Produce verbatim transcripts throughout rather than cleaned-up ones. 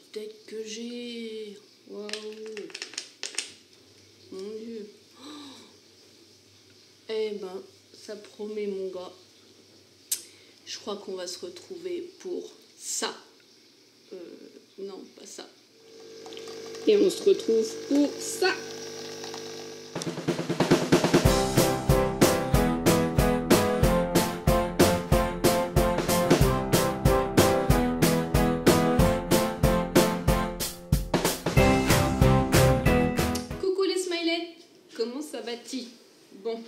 tête que j'ai. Waouh. Mon Dieu. Oh. Eh ben, ça promet mon gars. Je crois qu'on va se retrouver pour ça. Euh, non, pas ça. Et on se retrouve pour ça. Coucou les smileys. Comment ça va-t-il? Bon.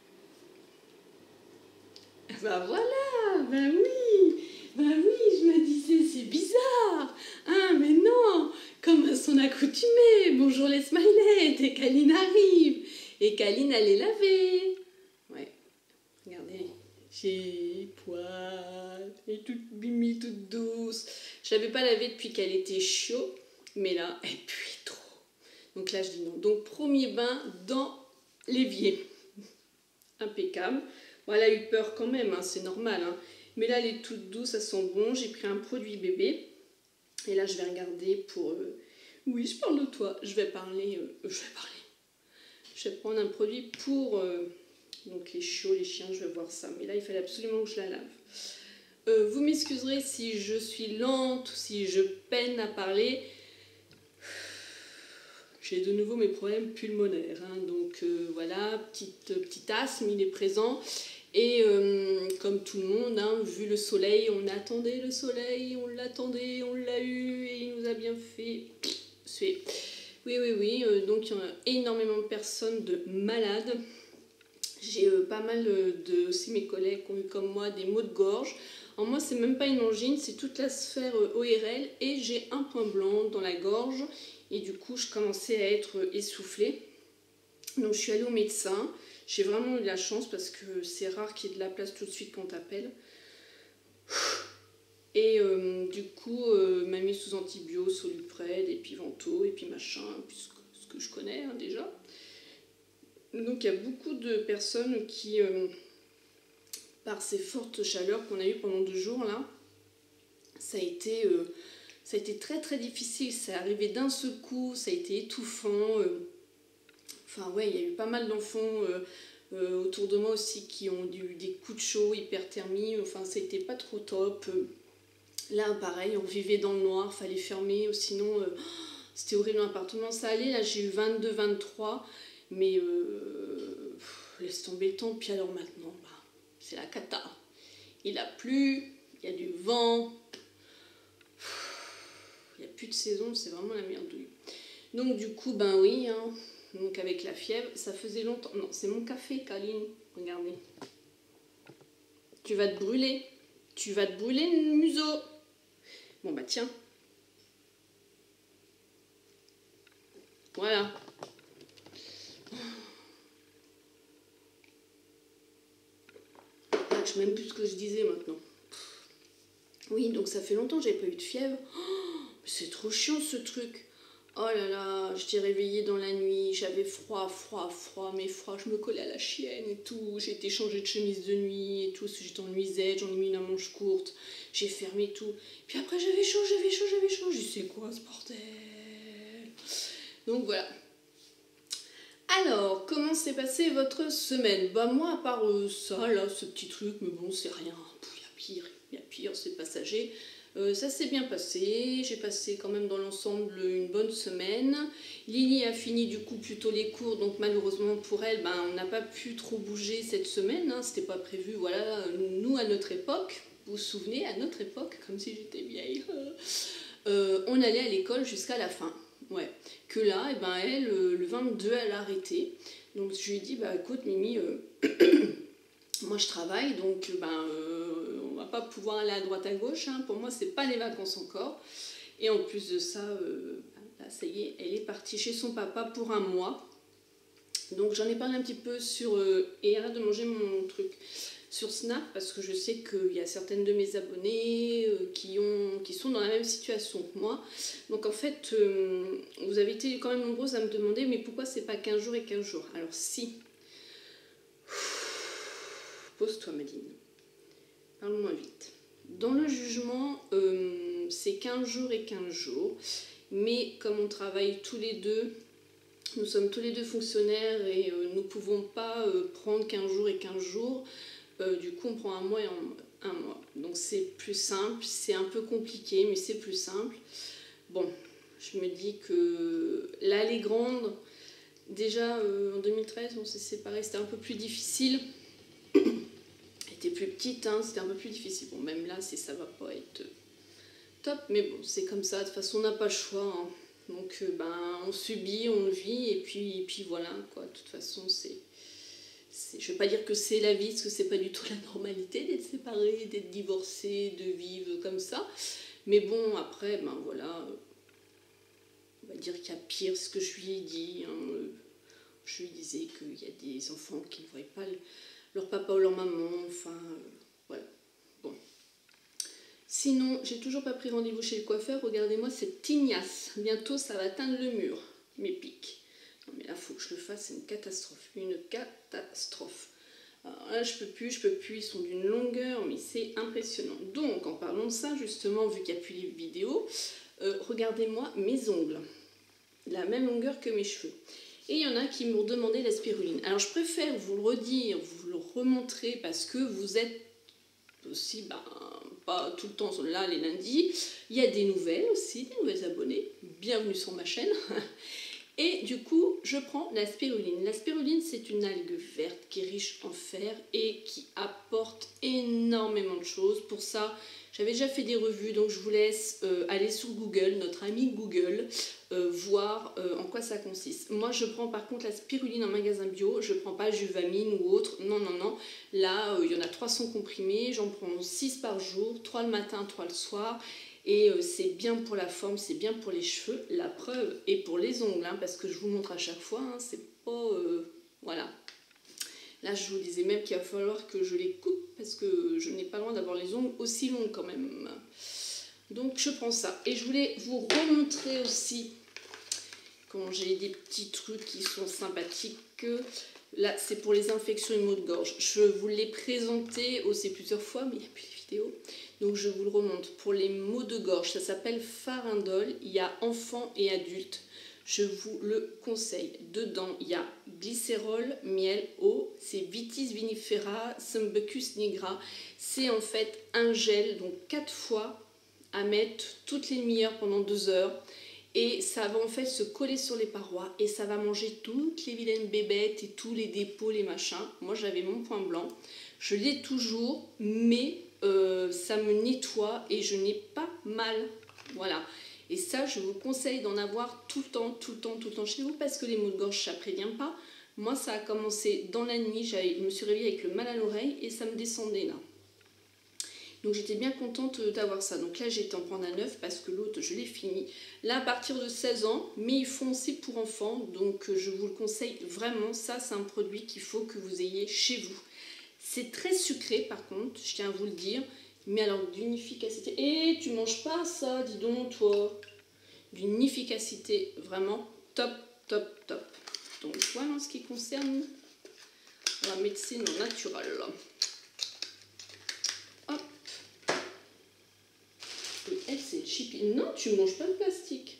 Bah voilà, bah oui, bah oui, je me disais, c'est bizarre. Ah, mais non, comme à son accoutumée. Bonjour les smileys, et Kaline arrive. Et Kaline, elle est lavée. Ouais, regardez, j'ai poil, et toute bimi, toute douce. Je l'avais pas lavée depuis qu'elle était chaud, mais là, elle pue trop. Donc là, je dis non. Donc, premier bain dans l'évier. Impeccable. Bon, elle a eu peur quand même, hein, c'est normal. Hein. Mais là, elle est toute douce, ça sent bon. J'ai pris un produit bébé. Et là, je vais regarder pour... Euh... Oui, je parle de toi. Je vais parler... Euh... Je vais parler. Je vais prendre un produit pour... Euh... Donc, les chiots, les chiens, je vais voir ça. Mais là, il fallait absolument que je la lave. Euh, vous m'excuserez si je suis lente, si je peine à parler. J'ai de nouveau mes problèmes pulmonaires. Hein. Donc, euh, voilà, petite, petit asthme, il est présent. Et euh, comme tout le monde, hein, vu le soleil, on attendait le soleil, on l'attendait, on l'a eu et il nous a bien fait suer. Oui, oui, oui, euh, donc il y a énormément de personnes de malades. J'ai euh, pas mal de, aussi mes collègues qui ont eu comme moi des maux de gorge. Alors moi, c'est même pas une angine, c'est toute la sphère euh, O R L et j'ai un point blanc dans la gorge et du coup, je commençais à être essoufflée. Donc je suis allée au médecin. J'ai vraiment eu de la chance parce que c'est rare qu'il y ait de la place tout de suite quand t'appelles. Et euh, du coup, euh, m'a mis sous antibio, Soluprède, et puis Vento, et puis machin, puisque ce que je connais hein, déjà. Donc il y a beaucoup de personnes qui, euh, par ces fortes chaleurs qu'on a eues pendant deux jours là, ça a été, euh, ça a été très très difficile. C'est arrivé d'un seul coup, ça a été étouffant. Euh, Enfin ouais, il y a eu pas mal d'enfants euh, euh, autour de moi aussi qui ont eu des coups de chaud, hyperthermie, enfin c'était pas trop top. Là pareil, on vivait dans le noir, fallait fermer, sinon euh, c'était horrible l'appartement, ça allait, là j'ai eu vingt-deux vingt-trois, mais euh, pff, laisse tomber le temps, puis alors maintenant, bah, c'est la cata. Il a plu, il y a du vent, il n'y a plus de saison, c'est vraiment la merdouille. Donc du coup, ben oui, hein, donc avec la fièvre, ça faisait longtemps. Non, c'est mon café, Kaline. Regardez. Tu vas te brûler. Tu vas te brûler le museau. Bon, bah tiens. Voilà. Ah, je sais même plus ce que je disais maintenant. Oui, donc ça fait longtemps que j'avais pas eu de fièvre. Oh, c'est trop chiant ce truc. Oh là là, j'étais réveillée dans la nuit, j'avais froid, froid, froid, mais froid, je me collais à la chienne et tout, j'ai été changer de chemise de nuit et tout, parce que j'étais en nuisette, j'en ai mis une à manche courte, j'ai fermé tout. Puis après j'avais chaud, j'avais chaud, j'avais chaud, je dis c'est quoi ce bordel? Donc voilà. Alors, comment s'est passée votre semaine? Bah moi, à part euh, ça, là, ce petit truc, mais bon, c'est rien, il y a pire, il y a pire, c'est passager. Euh, ça s'est bien passé, j'ai passé quand même dans l'ensemble une bonne semaine. Lily a fini du coup plutôt les cours, donc malheureusement pour elle, ben, on n'a pas pu trop bouger cette semaine, hein, c'était pas prévu, voilà, nous à notre époque, vous vous souvenez, à notre époque, comme si j'étais vieille, euh, on allait à l'école jusqu'à la fin, ouais. Que là, et ben, elle, le vingt-deux, elle a arrêté, donc je lui ai dit, bah écoute Mimi, euh, moi je travaille, donc ben, euh, on va pas pouvoir aller à droite à gauche, hein. Pour moi c'est pas les vacances encore. Et en plus de ça, euh, là, ça y est, elle est partie chez son papa pour un mois. Donc j'en ai parlé un petit peu sur... Euh, et arrête de manger mon truc. Sur Snap, parce que je sais qu'il y a certaines de mes abonnés euh, qui, ont, qui sont dans la même situation que moi. Donc en fait, euh, vous avez été quand même nombreuses à me demander, mais pourquoi c'est pas quinze jours et quinze jours? Alors si... Pose-toi, Madine. Parle-moi vite. Dans le jugement, euh, c'est quinze jours et quinze jours. Mais comme on travaille tous les deux, nous sommes tous les deux fonctionnaires et euh, nous ne pouvons pas euh, prendre quinze jours et quinze jours. Euh, du coup, on prend un mois et un, un mois. Donc c'est plus simple, c'est un peu compliqué, mais c'est plus simple. Bon, je me dis que là, elle est grande. Déjà, euh, en deux mille treize, on s'est séparés, c'était un peu plus difficile. Elle était plus petite, hein, c'était un peu plus difficile. Bon, même là, ça va pas être top, mais bon, c'est comme ça. De toute façon, on n'a pas le choix. Hein. Donc, euh, ben, on subit, on vit, et puis, et puis voilà, quoi. De toute façon, c'est... Je ne vais pas dire que c'est la vie, parce que c'est pas du tout la normalité d'être séparé, d'être divorcé, de vivre comme ça. Mais bon, après, ben voilà... On va dire qu'il y a pire, ce que je lui ai dit. Hein. Je lui disais qu'il y a des enfants qui ne voient pas leur papa ou leur maman. Enfin, euh, voilà. Bon. Sinon, j'ai toujours pas pris rendez-vous chez le coiffeur. Regardez-moi cette tignasse. Bientôt, ça va atteindre le mur. Mes pics. Non, mais là, il faut que je le fasse. C'est une catastrophe. Une catastrophe. Alors là, je peux plus, je peux plus. Ils sont d'une longueur, mais c'est impressionnant. Donc, en parlant de ça, justement, vu qu'il n'y a plus de vidéos, Euh, regardez-moi mes ongles, la même longueur que mes cheveux. Et il y en a qui m'ont demandé la spiruline. Alors je préfère vous le redire, vous le remontrer parce que vous êtes aussi, ben, pas tout le temps là les lundis. Il y a des nouvelles aussi, des nouvelles abonnés. Bienvenue sur ma chaîne. Et du coup, je prends la spiruline. La spiruline, c'est une algue verte qui est riche en fer et qui apporte énormément de choses. Pour ça, j'avais déjà fait des revues, donc je vous laisse euh, aller sur Google, notre ami Google, euh, voir euh, en quoi ça consiste. Moi, je prends par contre la spiruline en magasin bio. Je ne prends pas Juvamine ou autre. Non, non, non. Là, euh, il y en a trois cents comprimés. J'en prends six par jour, trois le matin, trois le soir. Et euh, c'est bien pour la forme, c'est bien pour les cheveux, la preuve, et pour les ongles, hein, parce que je vous montre à chaque fois, hein, c'est pas... Euh, voilà. Là, je vous disais même qu'il va falloir que je les coupe, parce que je n'ai pas loin d'avoir les ongles aussi longs quand même. Donc, je prends ça. Et je voulais vous remontrer aussi, quand j'ai des petits trucs qui sont sympathiques. Là, c'est pour les infections et maux de gorge. Je vous l'ai présenté aussi plusieurs fois, mais il n'y a plus de vidéo. Donc, je vous le remonte. Pour les maux de gorge, ça s'appelle Farindol. Il y a enfants et adultes. Je vous le conseille. Dedans, il y a glycérol, miel, eau. C'est Vitis vinifera, Sumbecus nigra. C'est en fait un gel, donc quatre fois à mettre toutes les demi-heures pendant deux heures. Et ça va en fait se coller sur les parois et ça va manger toutes les vilaines bébêtes et tous les dépôts, les machins. Moi, j'avais mon point blanc. Je l'ai toujours, mais euh, ça me nettoie et je n'ai pas mal. Voilà. Et ça, je vous conseille d'en avoir tout le temps, tout le temps, tout le temps chez vous parce que les maux de gorge, ça ne prévient pas. Moi, ça a commencé dans la nuit. Je me suis réveillée avec le mal à l'oreille et ça me descendait là. Donc j'étais bien contente d'avoir ça. Donc là, j'ai été en prendre un neuf parce que l'autre, je l'ai fini. Là, à partir de seize ans, mais ils font aussi pour enfants. Donc je vous le conseille vraiment. Ça, c'est un produit qu'il faut que vous ayez chez vous. C'est très sucré, par contre, je tiens à vous le dire. Mais alors, d'une efficacité... Eh, tu manges pas ça, dis donc, toi. D'une efficacité vraiment top, top, top. Donc voilà en ce qui concerne la médecine naturelle. Elle, c'est chippy. Non, tu ne manges pas de plastique.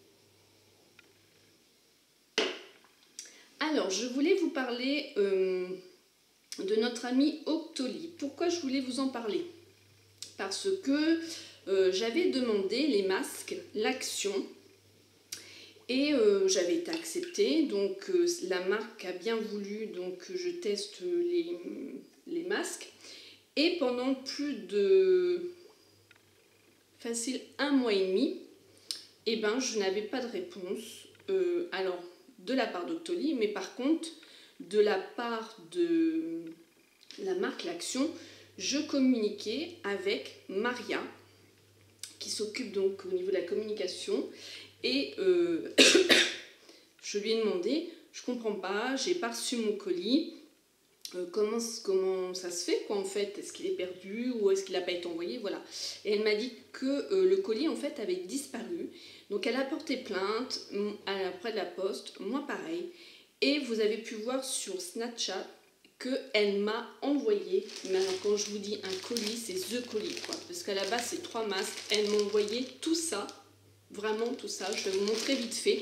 Alors, je voulais vous parler euh, de notre ami Octoly. Pourquoi je voulais vous en parler? Parce que euh, j'avais demandé les masques, l'action, et euh, j'avais été acceptée. Donc, euh, la marque a bien voulu donc, que je teste les, les masques. Et pendant plus de... facile un mois et demi, et ben je n'avais pas de réponse, euh, alors de la part d'Octoly, mais par contre de la part de la marque L'Action, je communiquais avec Maria, qui s'occupe donc au niveau de la communication, et euh, je lui ai demandé, je comprends pas, j'ai pas reçu mon colis. Euh, comment, comment ça se fait quoi en fait, est-ce qu'il est perdu ou est-ce qu'il n'a pas été envoyé, voilà. Et elle m'a dit que euh, le colis en fait avait disparu, donc elle a porté plainte auprès de la poste, moi pareil, et vous avez pu voir sur Snapchat qu'elle m'a envoyé, mais alors quand je vous dis un colis, c'est the colis quoi, parce qu'à la base c'est trois masques, elle m'a envoyé tout ça, vraiment tout ça, je vais vous montrer vite fait.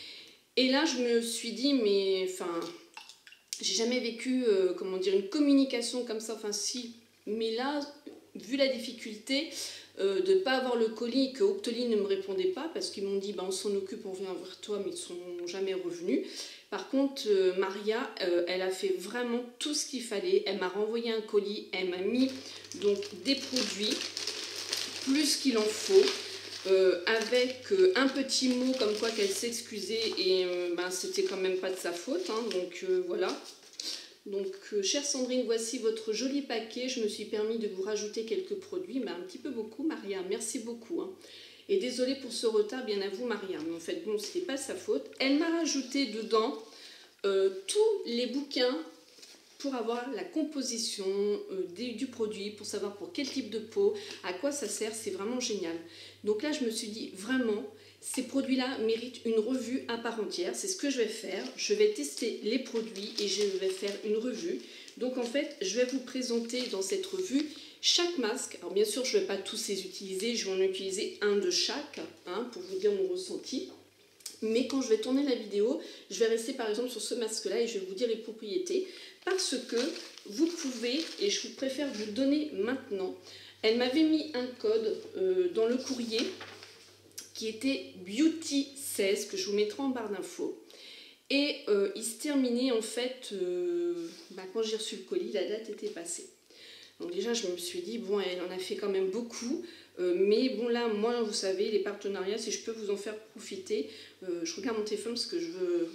Et là je me suis dit, mais enfin, j'ai jamais vécu, euh, comment dire, une communication comme ça, enfin si, mais là, vu la difficulté euh, de ne pas avoir le colis, que Octoly ne me répondait pas, parce qu'ils m'ont dit, bah, on s'en occupe, on vient vers toi, mais ils ne sont jamais revenus. Par contre, euh, Maria, euh, elle a fait vraiment tout ce qu'il fallait. Elle m'a renvoyé un colis, elle m'a mis donc des produits, plus qu'il en faut, euh, avec euh, un petit mot comme quoi qu'elle s'excusait et euh, ben, c'était quand même pas de sa faute. Hein, donc euh, voilà. Donc, euh, chère Sandrine, voici votre joli paquet. Je me suis permis de vous rajouter quelques produits, mais un petit peu beaucoup, Maria. Merci beaucoup. Hein. Et désolée pour ce retard, bien à vous, Maria. Mais en fait, bon, ce n'est pas sa faute. Elle m'a rajouté dedans euh, tous les bouquins pour avoir la composition euh, des, du produit, pour savoir pour quel type de peau, à quoi ça sert. C'est vraiment génial. Donc là, je me suis dit, vraiment, ces produits-là méritent une revue à part entière. C'est ce que je vais faire. Je vais tester les produits et je vais faire une revue. Donc en fait, je vais vous présenter dans cette revue chaque masque. Alors bien sûr, je ne vais pas tous les utiliser. Je vais en utiliser un de chaque hein, pour vous dire mon ressenti. Mais quand je vais tourner la vidéo, je vais rester par exemple sur ce masque-là et je vais vous dire les propriétés. Parce que vous pouvez, et je préfère vous le donner maintenant, elle m'avait mis un code euh, dans le courrier qui était Beauty seize, que je vous mettrai en barre d'infos. Et euh, il se terminait en fait, euh, bah, quand j'ai reçu le colis, la date était passée. Donc déjà je me suis dit, bon elle en a fait quand même beaucoup, euh, mais bon là, moi vous savez, les partenariats, si je peux vous en faire profiter, euh, je regarde mon téléphone parce que je veux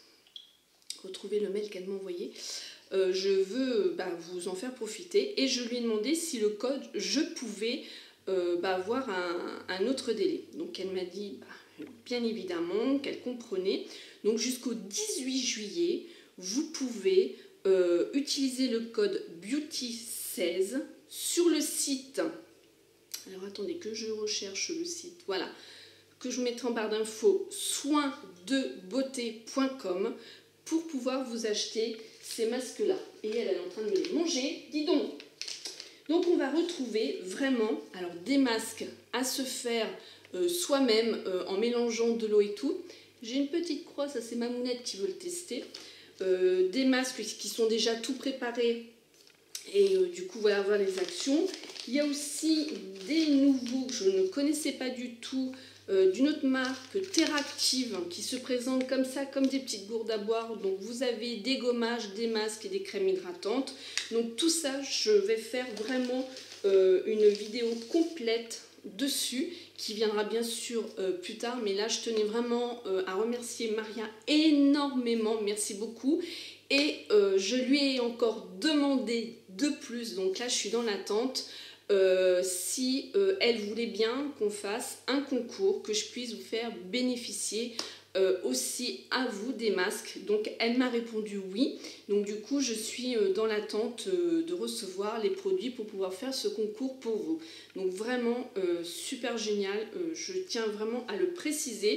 retrouver le mail qu'elle m'a envoyé. Euh, je veux bah, vous en faire profiter et je lui ai demandé si le code, je pouvais euh, bah, avoir un, un autre délai. Donc elle m'a dit bah, bien évidemment qu'elle comprenait. Donc jusqu'au dix-huit juillet, vous pouvez euh, utiliser le code Beauty seize sur le site. Alors attendez que je recherche le site. Voilà, que je vous mettrai en barre d'infos, soins de beauté point com pour pouvoir vous acheter ces masques-là. Et elle, elle est en train de me les manger, dis donc. Donc on va retrouver vraiment alors, des masques à se faire euh, soi-même euh, en mélangeant de l'eau et tout. J'ai une petite croix, ça c'est ma mounette qui veut le tester. Euh, des masques qui sont déjà tout préparés et euh, du coup voilà, voir les actions. Il y a aussi des nouveaux que je ne connaissais pas du tout, euh, d'une autre marque, Terractive, qui se présente comme ça, comme des petites gourdes à boire. Donc vous avez des gommages, des masques et des crèmes hydratantes. Donc tout ça, je vais faire vraiment euh, une vidéo complète dessus, qui viendra bien sûr euh, plus tard. Mais là, je tenais vraiment euh, à remercier Maria énormément. Merci beaucoup. Et euh, je lui ai encore demandé de plus. Donc là, je suis dans l'attente. Euh, si euh, elle voulait bien qu'on fasse un concours, que je puisse vous faire bénéficier euh, aussi à vous des masques. Donc elle m'a répondu oui, donc du coup je suis euh, dans l'attente euh, de recevoir les produits pour pouvoir faire ce concours pour vous. Donc vraiment euh, super génial, euh, je tiens vraiment à le préciser.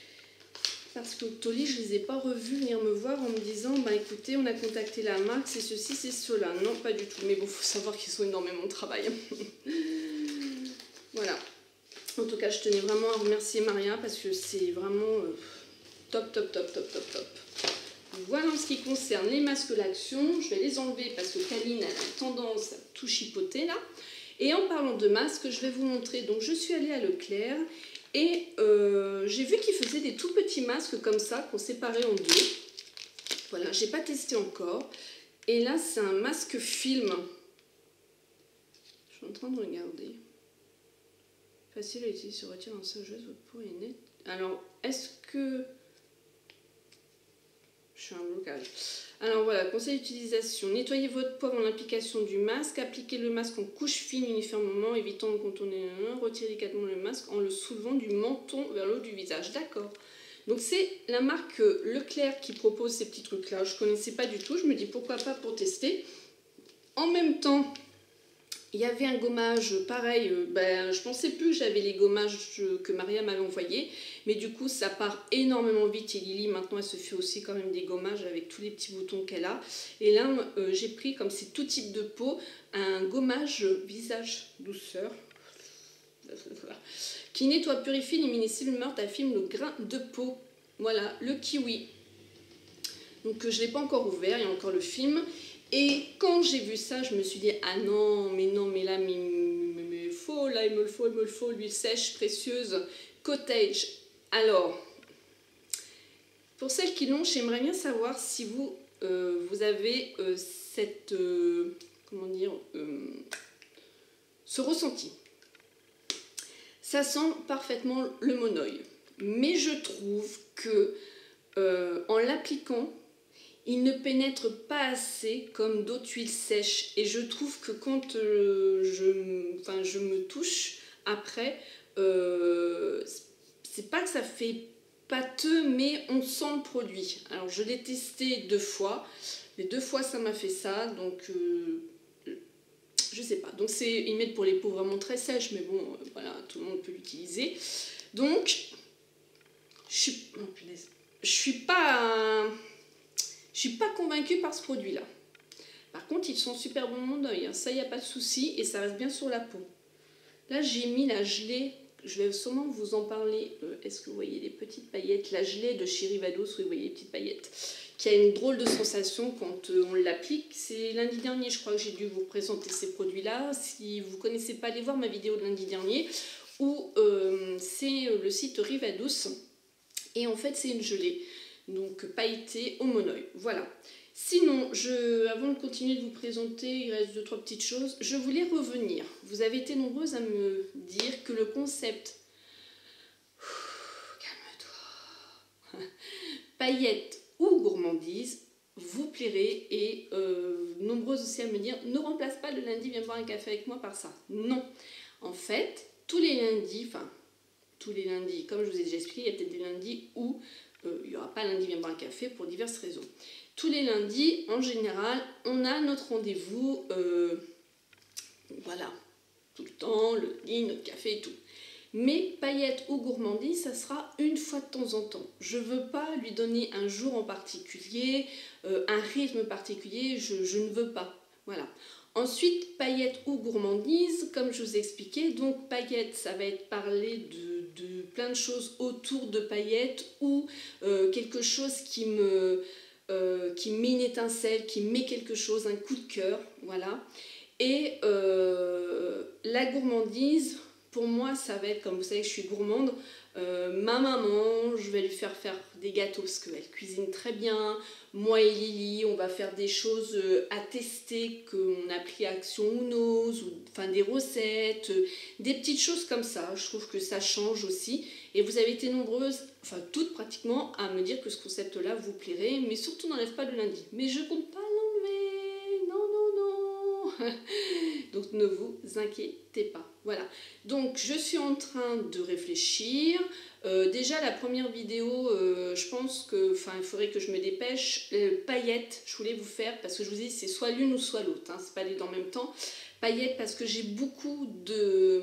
Parce que Octoly, je ne les ai pas revus venir me voir en me disant bah écoutez, on a contacté la marque, c'est ceci, c'est cela. Non, pas du tout. Mais bon, il faut savoir qu'ils sont énormément de travail. Voilà. En tout cas, je tenais vraiment à remercier Maria parce que c'est vraiment euh, top, top, top, top, top, top. Voilà en ce qui concerne les masques L'Action. Je vais les enlever parce que Kaline a tendance à tout chipoter là. Et en parlant de masques, je vais vous montrer. Donc, je suis allée à Leclerc. Et euh, j'ai vu qu'ils faisaient des tout petits masques comme ça, qu'on séparait en deux. Voilà, j'ai pas testé encore. Et là, c'est un masque film. Je suis en train de regarder. Facile à utiliser, se retire en sageuse, votre peau est nette. Alors, est-ce que... Je suis un blocage. Alors voilà, conseil d'utilisation. Nettoyez votre peau avant l'application du masque. Appliquez le masque en couche fine uniformément, évitant de contourner un. Retirez délicatement le masque en le soulevant du menton vers le haut du visage. D'accord. Donc c'est la marque Leclerc qui propose ces petits trucs-là. Je ne connaissais pas du tout. Je me dis pourquoi pas pour tester. En même temps, Il y avait un gommage pareil, euh, ben, je pensais plus que j'avais les gommages que Maria m'avait envoyés, mais du coup ça part énormément vite et Lily maintenant elle se fait aussi quand même des gommages avec tous les petits boutons qu'elle a. Et là euh, j'ai pris, comme c'est tout type de peau, un gommage visage douceur qui nettoie, purifie, élimine cellules mortes, affine le grain de peau. Voilà, le kiwi. Donc je ne l'ai pas encore ouvert, il y a encore le film. Et quand j'ai vu ça, je me suis dit, ah non, mais non, mais là, mais, mais, mais il faut, là, il me le faut, il me le faut, l'huile sèche, précieuse, cottage. Alors, pour celles qui l'ont, j'aimerais bien savoir si vous, euh, vous avez euh, cette, euh, comment dire, euh, ce ressenti. Ça sent parfaitement le monoï. Mais je trouve que, euh, en l'appliquant, il ne pénètre pas assez comme d'autres huiles sèches. Et je trouve que quand euh, je, enfin, je me touche après, euh, c'est pas que ça fait pâteux, mais on sent le produit. Alors je l'ai testé deux fois. Les deux fois ça m'a fait ça, donc euh, je sais pas. Donc c'est, ils mettent pour les peaux vraiment très sèches, mais bon, euh, voilà, tout le monde peut l'utiliser. Donc, je suis, oh, punaise, je suis pas... Je suis pas convaincue par ce produit-là. Par contre, ils sont super bons mon œil, hein. Ça, il n'y a pas de souci et ça reste bien sur la peau. Là, j'ai mis la gelée, je vais sûrement vous en parler. Euh, Est-ce que vous voyez les petites paillettes? La gelée de chez Rivados, oui, vous voyez les petites paillettes, qui a une drôle de sensation quand euh, on l'applique. C'est lundi dernier, je crois que j'ai dû vous présenter ces produits-là. Si vous ne connaissez pas, allez voir ma vidéo de lundi dernier, où euh, c'est le site Rivados. Et en fait, c'est une gelée. Donc pailleté au monoï, voilà. Sinon, je, avant de continuer de vous présenter, il reste deux, trois petites choses. Je voulais revenir. Vous avez été nombreuses à me dire que le concept calme-toi, paillettes ou gourmandise vous plairait et euh, nombreuses aussi à me dire ne remplace pas le lundi, viens boire un café avec moi par ça. Non. En fait, tous les lundis, enfin, tous les lundis, comme je vous ai déjà expliqué, il y a peut-être des lundis où Euh, il n'y aura pas lundi viens boire un café pour diverses raisons. Tous les lundis, en général, on a notre rendez-vous, euh, voilà, tout le temps, le lit, notre café et tout. Mais paillettes ou gourmandise, ça sera une fois de temps en temps. Je ne veux pas lui donner un jour en particulier, euh, un rythme particulier, je, je ne veux pas. Voilà. Ensuite, paillettes ou gourmandise, comme je vous ai expliqué, donc paillettes, ça va être parler de, de plein de choses autour de paillettes ou euh, quelque chose qui me euh, qui met une étincelle, qui met quelque chose, un coup de cœur, voilà. Et euh, la gourmandise, pour moi, ça va être, comme vous savez que je suis gourmande, euh, ma maman, je vais lui faire faire des gâteaux parce qu'elle cuisine très bien. Moi et Lily, on va faire des choses à tester qu'on a pris à Action Unos, ou enfin des recettes, des petites choses comme ça. Je trouve que ça change aussi. Et vous avez été nombreuses, enfin toutes pratiquement, à me dire que ce concept-là vous plairait, mais surtout n'enlève pas le lundi. Mais je compte pas l'enlever, non, non, non. Donc ne vous inquiétez pas. Voilà. Donc je suis en train de réfléchir. Euh, déjà la première vidéo, euh, je pense que, enfin, il faudrait que je me dépêche. Euh, paillettes, je voulais vous faire parce que je vous dis c'est soit l'une ou soit l'autre. Hein, c'est pas les deux en même temps. Paillettes parce que j'ai beaucoup de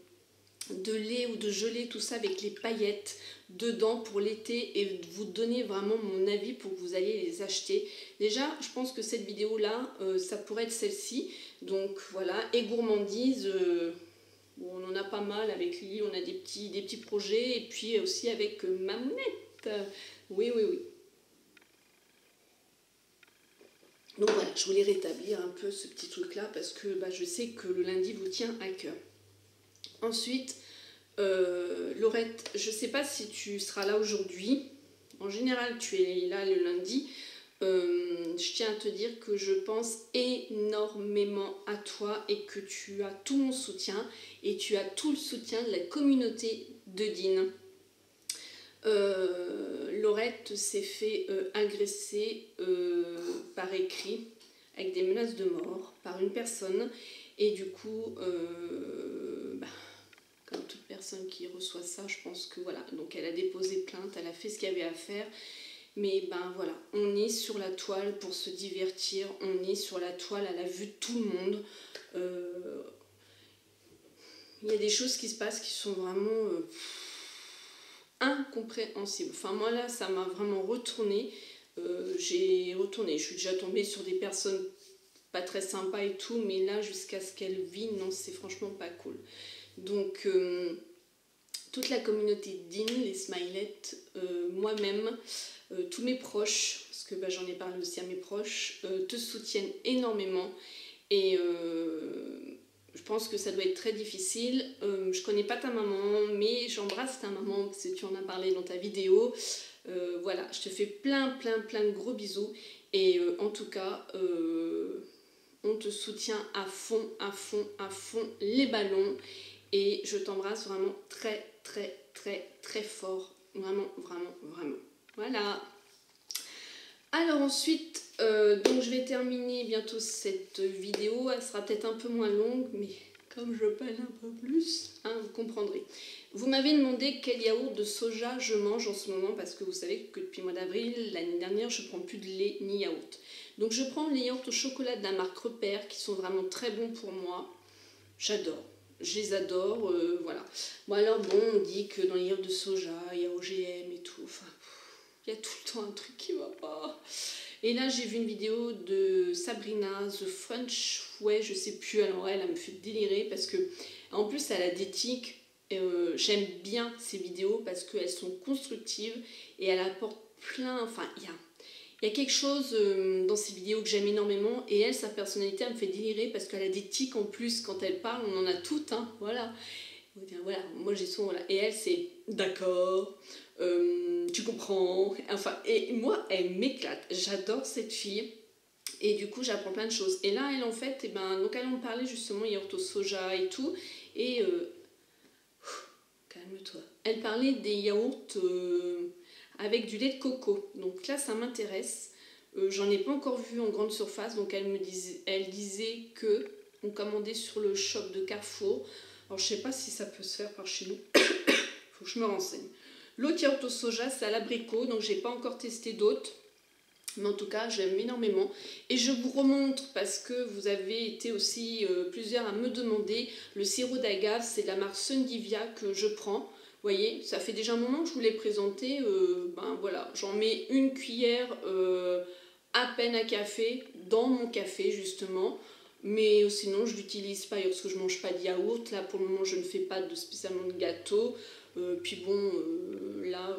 de lait ou de gelée, tout ça avec les paillettes dedans pour l'été et vous donner vraiment mon avis pour que vous alliez les acheter. Déjà, je pense que cette vidéo-là, euh, ça pourrait être celle-ci. Donc voilà, et gourmandise, euh, bon, on en a pas mal avec Lily, on a des petits, des petits projets et puis aussi avec euh, Mamounette. Oui, oui, oui. Donc voilà, je voulais rétablir un peu ce petit truc-là parce que bah, je sais que le lundi vous tient à cœur. Ensuite, euh, Laurette, je ne sais pas si tu seras là aujourd'hui. En général, tu es là le lundi. Euh, je tiens à te dire que je pense énormément à toi et que tu as tout mon soutien et tu as tout le soutien de la communauté de Dean. Euh, Laurette s'est fait euh, agresser euh, par écrit avec des menaces de mort par une personne et du coup euh, bah, comme toute personne qui reçoit ça, je pense que voilà, donc elle a déposé plainte, elle a fait ce qu'il y avait à faire, mais ben voilà, on est sur la toile pour se divertir, on est sur la toile à la vue de tout le monde. Euh, il y a des choses qui se passent qui sont vraiment euh, incompréhensibles. Enfin moi là ça m'a vraiment retourné. Euh, j'ai retourné, je suis déjà tombée sur des personnes pas très sympas et tout, mais là jusqu'à ce qu'elle vit, non c'est franchement pas cool. Donc euh, toute la communauté d'In, les Smilettes, euh, moi-même, euh, tous mes proches, parce que bah, j'en ai parlé aussi à mes proches, euh, te soutiennent énormément et euh, je pense que ça doit être très difficile. Euh, je connais pas ta maman, mais j'embrasse ta maman parce que tu en as parlé dans ta vidéo. Euh, voilà, je te fais plein, plein, plein de gros bisous. Et euh, en tout cas, euh, on te soutient à fond, à fond, à fond, les ballons. Et je t'embrasse vraiment très, très, très, très fort. Vraiment, vraiment, vraiment. Voilà. Alors ensuite, euh, donc je vais terminer bientôt cette vidéo. Elle sera peut-être un peu moins longue, mais comme je peine un peu plus, hein, vous comprendrez. Vous m'avez demandé quel yaourt de soja je mange en ce moment, parce que vous savez que depuis le mois d'avril, l'année dernière, je ne prends plus de lait ni yaourt. Donc je prends les yaourts au chocolat de la marque Repère, qui sont vraiment très bons pour moi. J'adore. Je les adore, euh, voilà. Bon alors bon, on dit que dans les yaourts de soja, il y a O G M et tout, enfin... Il y a tout le temps un truc qui va pas. Et là, j'ai vu une vidéo de Sabrina, The French Way, je sais plus, alors elle, elle me fait délirer parce que, en plus, elle a des tics. Euh, J'aime bien ces vidéos parce qu'elles sont constructives et elle apporte plein. Enfin, il y a, il y a quelque chose euh, dans ces vidéos que j'aime énormément. Et elle, sa personnalité, elle me fait délirer parce qu'elle a des tics en plus. Quand elle parle, on en a toutes, hein, voilà. Voilà, moi j'ai souvent, voilà. Et elle, c'est d'accord. Euh, tu comprends, enfin, et moi elle m'éclate, j'adore cette fille et du coup j'apprends plein de choses. Et là elle en fait, et ben, donc elle en parlait justement yaourt au soja et tout, et euh, calme-toi, elle parlait des yaourts euh, avec du lait de coco, donc là ça m'intéresse. euh, j'en ai pas encore vu en grande surface, donc elle me disait, elle disait que on commandait sur le shop de Carrefour. Alors je sais pas si ça peut se faire par chez nous, faut que je me renseigne. L'autre yaourt au soja, c'est à l'abricot, donc j'ai pas encore testé d'autres. Mais en tout cas, j'aime énormément. Et je vous remontre, parce que vous avez été aussi euh, plusieurs à me demander, le sirop d'agave, c'est de la marque Sundivia que je prends. Vous voyez, ça fait déjà un moment que je vous l'ai présenté. Euh, ben voilà, j'en mets une cuillère euh, à peine à café, dans mon café justement. Mais sinon, je l'utilise pas parce que je mange pas de yaourt. Là, pour le moment, je ne fais pas de, spécialement de gâteau. Euh, puis bon, euh, là,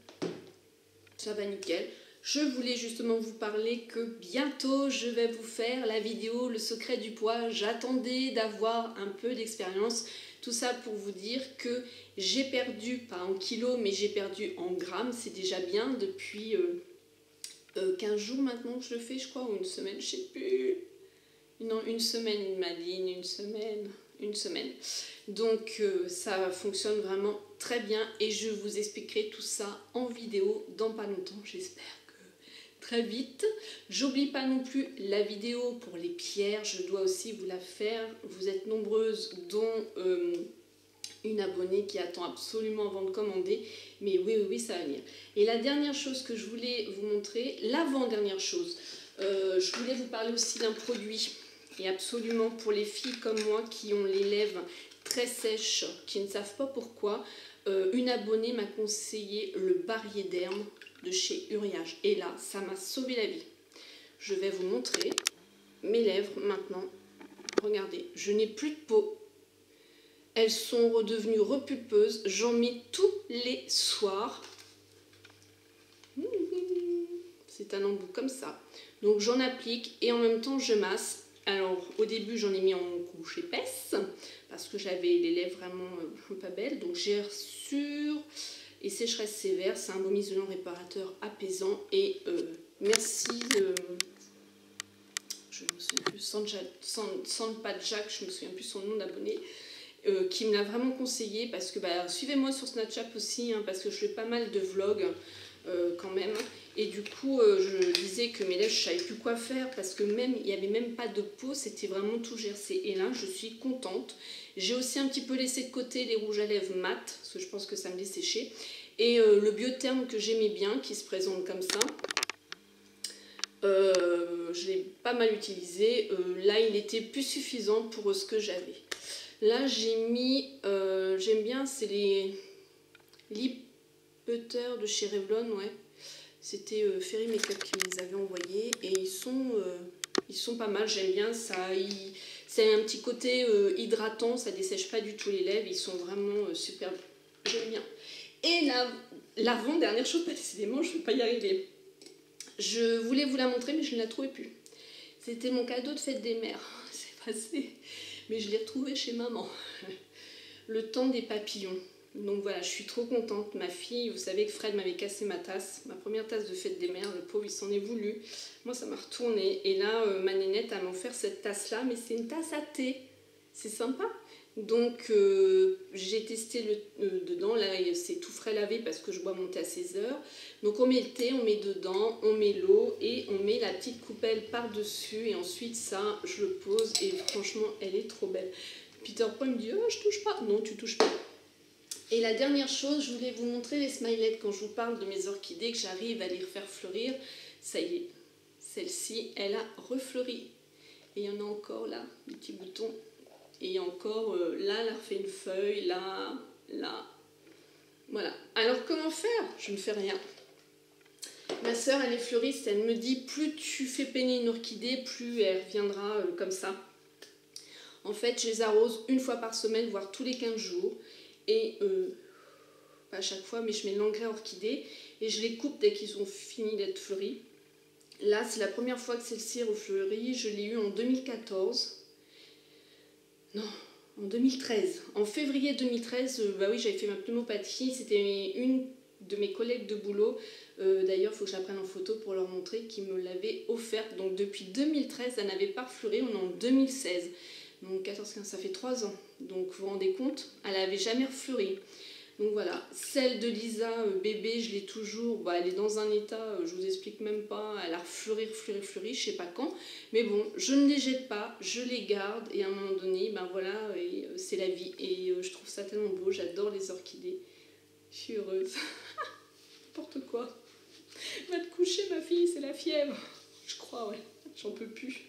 ça va nickel. Je voulais justement vous parler que bientôt, je vais vous faire la vidéo Le secret du poids. J'attendais d'avoir un peu d'expérience. Tout ça pour vous dire que j'ai perdu, pas en kilos, mais j'ai perdu en grammes. C'est déjà bien depuis euh, euh, quinze jours maintenant que je le fais, je crois, ou une semaine, je sais plus. Non, une semaine, Madine, une semaine, une semaine. Donc euh, ça fonctionne vraiment très bien et je vous expliquerai tout ça en vidéo dans pas longtemps, j'espère que très vite. J'oublie pas non plus la vidéo pour les pierres, je dois aussi vous la faire. Vous êtes nombreuses, dont euh, une abonnée qui attend absolument avant de commander, mais oui, oui, oui, ça va venir. Et la dernière chose que je voulais vous montrer, l'avant-dernière chose, euh, je voulais vous parler aussi d'un produit. Et absolument pour les filles comme moi qui ont les lèvres très sèches, qui ne savent pas pourquoi, euh, une abonnée m'a conseillé le Bariéderm de chez Uriage. Et là, ça m'a sauvé la vie. Je vais vous montrer mes lèvres maintenant. Regardez, je n'ai plus de peau. Elles sont redevenues repulpeuses. J'en mets tous les soirs. C'est un embout comme ça. Donc j'en applique et en même temps je masse. Alors au début j'en ai mis en couche épaisse parce que j'avais les lèvres vraiment euh, pas belles. Donc j'ai sur et sécheresse sévère, c'est un baume isolant réparateur apaisant et euh, merci euh, je me souviens plus, Sandpa Jack, je me souviens plus son nom d'abonné, euh, qui me l'a vraiment conseillé parce que bah, suivez-moi sur Snapchat aussi hein, parce que je fais pas mal de vlogs. Euh, quand même, et du coup euh, je disais que mes lèvres je savais plus quoi faire parce que même il n'y avait même pas de peau, c'était vraiment tout gercé et là je suis contente. J'ai aussi un petit peu laissé de côté les rouges à lèvres mat parce que je pense que ça me les séchait et euh, le Biotherm que j'aimais bien qui se présente comme ça, euh, je l'ai pas mal utilisé. Euh, là il était plus suffisant pour ce que j'avais. Là, j'ai mis, euh, j'aime bien, c'est les lip butter de chez Revlon, ouais. C'était euh, Fairy Makeup qui me les avait envoyés et ils sont, euh, ils sont pas mal, j'aime bien ça. C'est un petit côté euh, hydratant, ça dessèche pas du tout les lèvres, ils sont vraiment euh, super, j'aime bien. Et l'avant-dernière chose, bah, décidément, je ne vais pas y arriver. Je voulais vous la montrer, mais je ne la trouvais plus. C'était mon cadeau de fête des mères. C'est passé, mais je l'ai retrouvé chez maman. Le temps des papillons. Donc voilà, je suis trop contente. Ma fille, vous savez que Fred m'avait cassé ma tasse, ma première tasse de fête des mères. Le pauvre, il s'en est voulu. Moi, ça m'a retourné. Et là, euh, ma nénette a offert cette tasse-là, mais c'est une tasse à thé. C'est sympa. Donc euh, j'ai testé le, euh, dedans, là c'est tout frais lavé parce que je bois mon thé à seize heures. Donc on met le thé, on met dedans, on met l'eau et on met la petite coupelle par-dessus et ensuite ça je le pose et franchement elle est trop belle. Peter Pan me dit oh, je touche pas, non tu touches pas. Et la dernière chose, je voulais vous montrer les smilettes quand je vous parle de mes orchidées que j'arrive à les refaire fleurir. Ça y est, celle-ci elle a refleuri et il y en a encore là, des petits boutons. Et encore, euh, là, elle a refait une feuille, là, là. Voilà. Alors, comment faire? Je ne fais rien. Ma soeur, elle est fleuriste, elle me dit, plus tu fais peiner une orchidée, plus elle reviendra euh, comme ça. En fait, je les arrose une fois par semaine, voire tous les quinze jours. Et, euh, pas à chaque fois, mais je mets l'engrais orchidée. Et je les coupe dès qu'ils ont fini d'être fleuris. Là, c'est la première fois que celle-ci refleurit. Je l'ai eu en deux mille quatorze. Non, en deux mille treize. En février deux mille treize, euh, bah oui, j'avais fait ma pneumopathie. C'était une de mes collègues de boulot. Euh, D'ailleurs, il faut que je la prenne en photo pour leur montrer qui me l'avait offerte. Donc depuis deux mille treize, elle n'avait pas refleuri. On est en deux mille seize. Donc quatorze, quinze, ça fait trois ans. Donc vous vous rendez compte, elle n'avait jamais refleuri. Donc voilà, celle de Lisa, euh, bébé, je l'ai toujours, bah, elle est dans un état, euh, je vous explique même pas, elle a refleuri, refleuri, refleuri, je sais pas quand. Mais bon, je ne les jette pas, je les garde et à un moment donné, ben voilà, et, euh, c'est la vie. Et euh, je trouve ça tellement beau, j'adore les orchidées. Je suis heureuse. N'importe quoi. Va te coucher ma fille, c'est la fièvre. Je crois, ouais, j'en peux plus.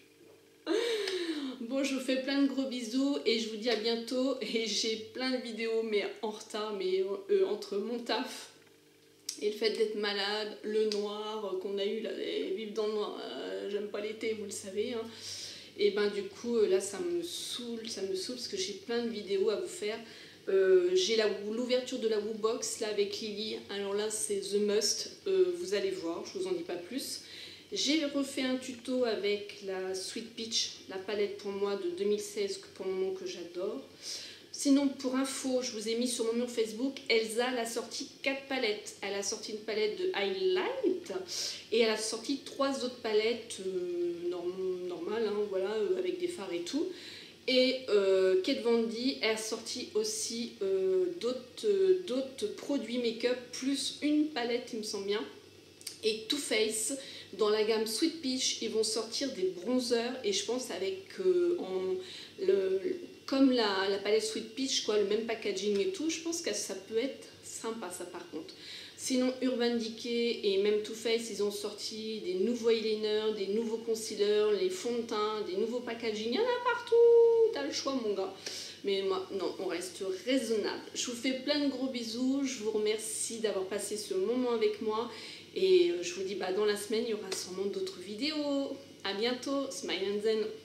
Bon, je vous fais plein de gros bisous et je vous dis à bientôt. Et j'ai plein de vidéos, mais en retard, mais euh, entre mon taf et le fait d'être malade, le noir qu'on a eu, là, vivre dans le noir, euh, j'aime pas l'été, vous le savez. Hein. Et ben du coup, là, ça me saoule, ça me saoule parce que j'ai plein de vidéos à vous faire. Euh, j'ai l'ouverture de la Woobox là avec Lily. Alors là, c'est The Must. Euh, vous allez voir, je vous en dis pas plus. J'ai refait un tuto avec la Sweet Peach, la palette pour moi de deux mille seize, pour le moment que j'adore. Sinon, pour info, je vous ai mis sur mon mur Facebook, Elsa elle a sorti quatre palettes. Elle a sorti une palette de highlight et elle a sorti trois autres palettes euh, norm normales, hein, voilà, euh, avec des fards et tout. Et euh, Kate Von D a sorti aussi euh, d'autres euh, d'autres produits make-up, plus une palette, il me semble bien. Et Too Faced, dans la gamme Sweet Peach, ils vont sortir des bronzers et je pense avec euh, en, le, comme la, la palette Sweet Peach, quoi, le même packaging et tout, je pense que ça peut être sympa ça par contre. Sinon Urban Decay et même Too Faced, ils ont sorti des nouveaux eyeliners, des nouveaux concealers, les fonds de teint, des nouveaux packaging, il y en a partout, t'as le choix mon gars. Mais moi, non, on reste raisonnable. Je vous fais plein de gros bisous, je vous remercie d'avoir passé ce moment avec moi. Et je vous dis, bah, dans la semaine, il y aura sûrement d'autres vidéos. À bientôt, Smile and Zen.